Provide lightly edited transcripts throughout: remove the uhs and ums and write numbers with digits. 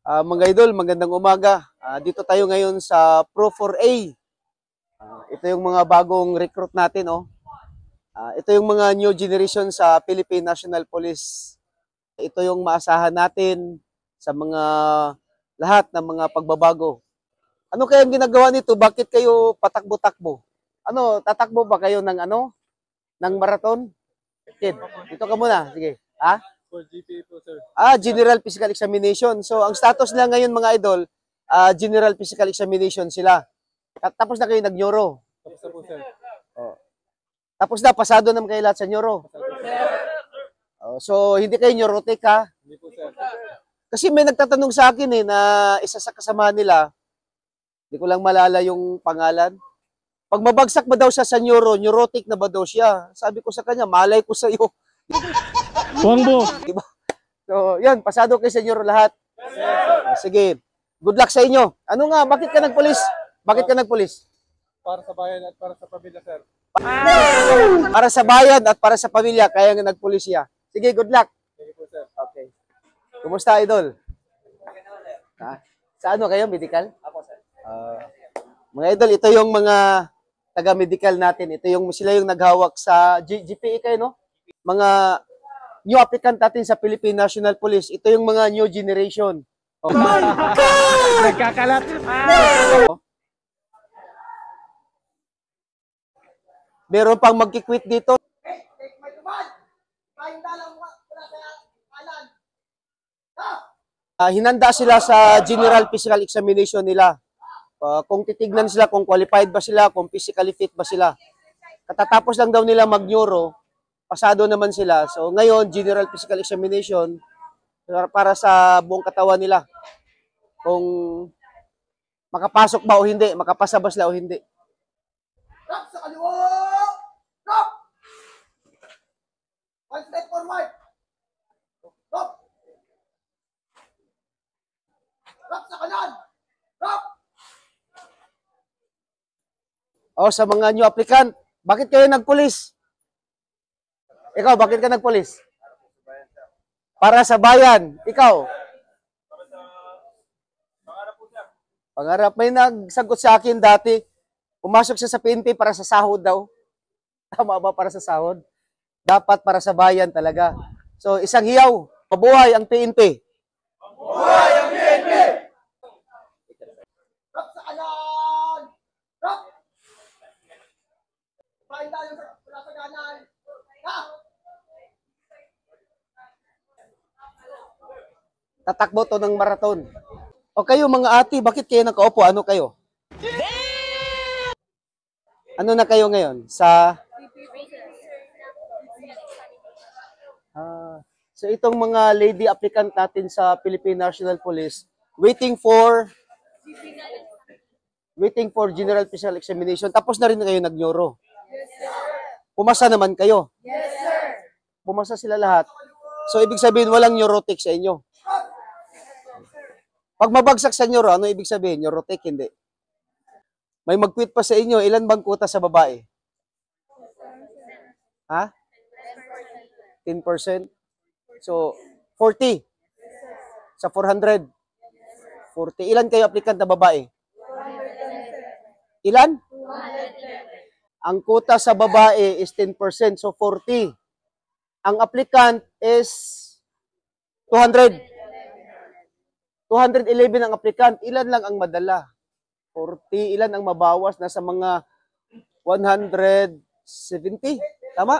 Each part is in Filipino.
Mga idol, magandang umaga. Dito tayo ngayon sa Pro 4A. Ito yung mga bagong recruit natin, oh. Ito yung mga new generation sa Philippine National Police. Ito yung maasahan natin sa mga lahat ng mga pagbabago. Ano kaya ang ginagawa nito? Bakit kayo patakbo-takbo? Tatakbo ba kayo ng ng marathon? Kid, dito ka muna. Sige. For GPA po, sir. General Physical Examination. So, ang status lang ngayon mga idol, General Physical Examination sila. Tapos na kayo nag-neuro. Tapos na po, sir. Oh. Tapos na, pasado naman kayo lahat sa neuro. So, hindi kayo neurotic ha? Hindi po, sir. Kasi may nagtatanong sa akin na isa sa kasama nila, hindi ko lang malala yung pangalan. Pag mabagsak ba daw siya sa neuro, neurotic na ba daw siya? Sabi ko sa kanya, malay ko sa iyo. Wangbo. Diba? So, yan, pasado kayo sa neuro lahat. Sige. Good luck sa inyo. Bakit ka nagpulis? Bakit ka nagpulis? Para sa bayan at para sa pamilya, sir. Para sa bayan at para sa pamilya, kaya nga nagpulis siya. Sige, good luck. Sige po, sir. Okay. Kumusta, idol? Sa kayo, medical? Ako, sir. Mga idol, ito yung mga taga-medical natin. Sila yung naghawak sa GPA kayo, no? Mga new applicant natin sa Philippine National Police. Ito yung mga new generation. Oh my God! Nagkakalat. Meron pang magkikwit dito. Hinanda sila sa General Physical Examination nila. Kung titignan sila kung qualified ba sila, kung physically fit ba sila. Katatapos lang daw nila mag-neuro, pasado naman sila. So ngayon, General Physical Examination para sa buong katawan nila. Kung makapasok ba o hindi, makapasa ba sila o hindi. Drop sa kaliwa! Drop! One step forward! Drop! Drop sa kanan! Drop! Sa mga new applicant, bakit kayo nagpulis? Ikaw, bakit ka nagpulis? Para sa bayan. Ikaw? Pangarap. May nagsagot sa akin dati, pumasok siya sa PNP para sa sahod daw. Tama ba para sa sahod? Dapat para sa bayan talaga. So, isang hiyaw. Mabuhay ang PNP. Buhay ang PNP! Drop sa kanan! Drop! Pahin tayo sa kanan! Ha! Tatakbo to ng marathon. O kayo mga ate, bakit kayo nakaupo? Ano kayo? Ano na kayo ngayon? So itong mga lady applicant natin sa Philippine National Police, waiting for General Physical Examination. Tapos na rin kayo nag-neuro. Yes, sir! Pumasa naman kayo. Yes, sir! Pumasa sila lahat. So ibig sabihin walang neurotic sa inyo. Pag mabagsak sa neuro, ano ibig sabihin? Neurotic, hindi. May mag-quit pa sa inyo. Ilan bang kuta sa babae? Ha? 10%? So, 40. Sa 400. 40. Ilan kayo applicant na babae? Ilan? Ang kuta sa babae is 10%. So, 40. Ang applicant is 200. 211 ang applicant. Ilan lang ang madala? 40. Ilan ang mabawas? Nasa mga 170. Tama?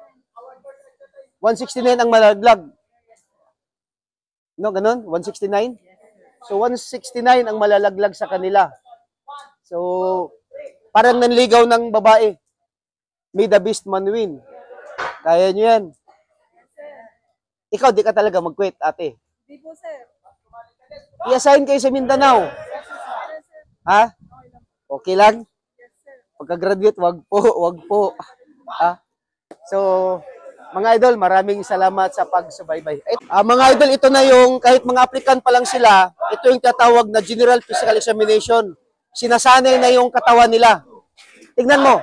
169 ang malaglag. No, ganun? 169? So, 169 ang malalaglag sa kanila. So, parang nanligaw ng babae. May the best man win. Kaya nyo yan. Ikaw, di ka talaga mag-quit, ate. Di po, sir. I-assign kayo sa Mindanao. Ha? Okay lang? Pagka-graduate, wag po. Ha? So, mga idol, maraming salamat sa pagsubaybay. Mga idol, ito na yung, kahit mga applicant pa lang sila, ito yung tatawag na General Physical Examination. Sinasanay na yung katawan nila. Tignan mo.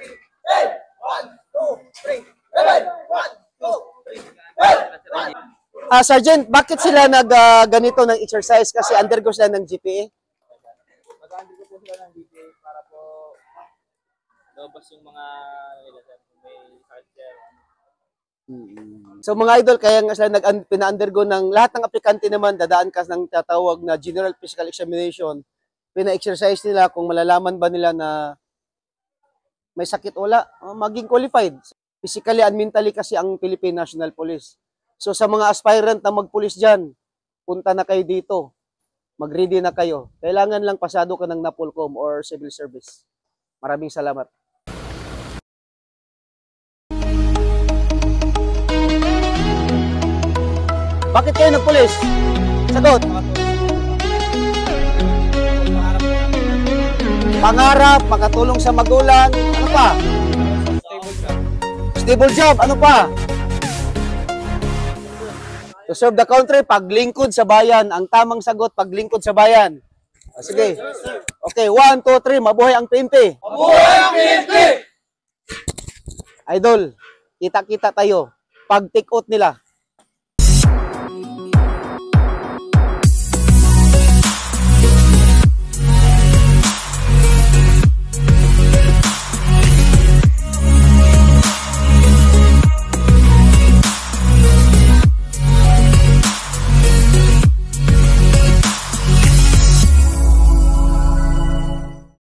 1, 2, 3, 1, 2, 3, 1, 2, 3, 1, 1, Sergeant, bakit sila ganito ng exercise? Kasi undergo sila ng GPA? Mag-aandi ko po sila ng DPA para po labas yung mga nila sir. Kung may sakit sir. So mga idol, kaya nga sila pina-undergo ng lahat ng aplikante naman, dadaan ka ng tatawag na General Physical Examination. Pina-exercise nila kung malalaman ba nila na may sakit o wala, maging qualified. Physically and mentally kasi ang Philippine National Police. So sa mga aspirant na magpulis dyan, punta na kayo dito. Mag-ready na kayo. Kailangan lang pasado ka ng NAPOLCOM or Civil Service. Maraming salamat. Bakit kayo nagpulis? Sagot. Pangarap, makatulong sa magulang. Ano pa? Stable sir. Stable job. Ano pa? To serve the country, paglingkod sa bayan. Ang tamang sagot, paglingkod sa bayan. Sige. Okay, 1, 2, 3. Mabuhay ang PNP. Mabuhay ang PNP! Idol, kita-kita tayo. Pag take out nila,